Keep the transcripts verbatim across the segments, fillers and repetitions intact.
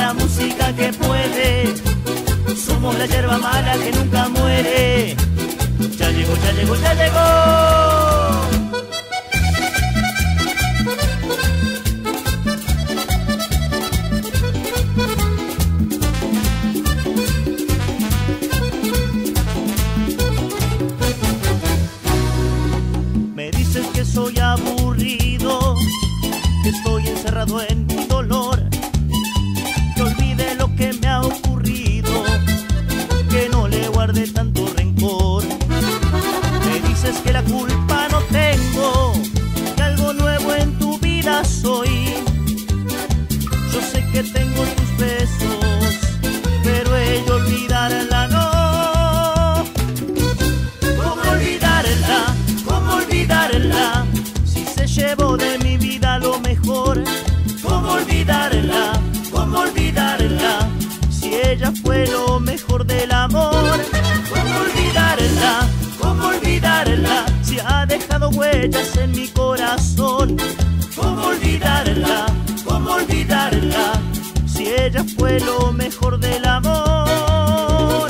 la música que puede. Somos la hierba mala que nunca muere. Ya llegó, ya llegó, ya llegó. Me dices que soy aburrido, que estoy encerrado en mi dolor, que olvide lo que me ha ocurrido, que no le guarde tanto rencor. Me dices que la culpa no tengo, que algo nuevo en tu vida soy. Yo sé que tengo tus besos, pero ella olvidarla no. ¿Cómo olvidarla? ¿Cómo olvidarla? Si se llevó de mi vida lo mejor. ¿Cómo olvidarla? ¿Cómo olvidarla? Si ella fue lo mejor del amor. ¿Cómo olvidarla? ¿Cómo olvidarla? Si ha dejado huellas en mi corazón. ¿Cómo olvidarla? ¿Cómo olvidarla? Si ella fue lo mejor del amor.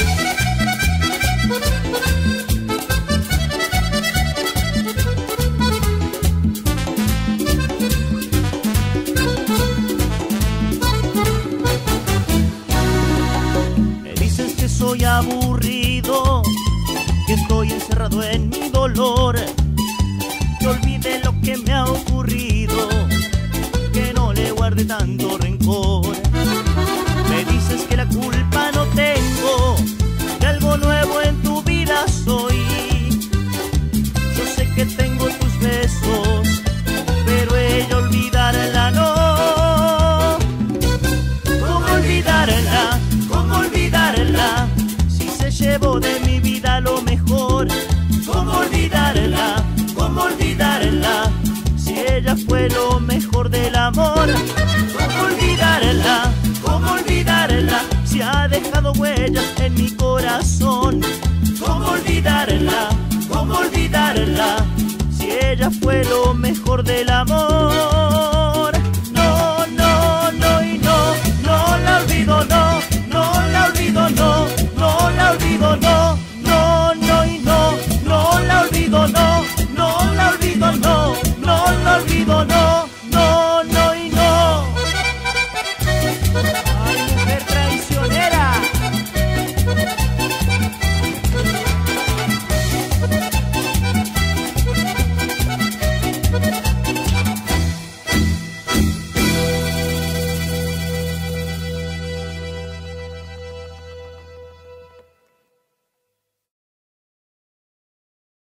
Me dices que soy aburrido, que estoy encerrado en mi dolor, que olvide lo que me ha ocurrido, que no le guarde tanto rencor. Me dices que la culpa no tengo, que algo nuevo en tu vida soy. Yo sé que tengo tus besos, pero ella olvidarla no. ¿Cómo olvidarla? ¿Cómo olvidarla? Si se llevó de mi vida lo mejor. ¿Cómo olvidarla? ¿Cómo olvidarla? Si ella fue lo mejor del amor. ¿Cómo olvidarla? ¿Cómo olvidarla? Si ha dejado huellas en mi corazón. ¿Cómo olvidarla? ¿Cómo olvidarla? Si ella fue lo mejor del amor.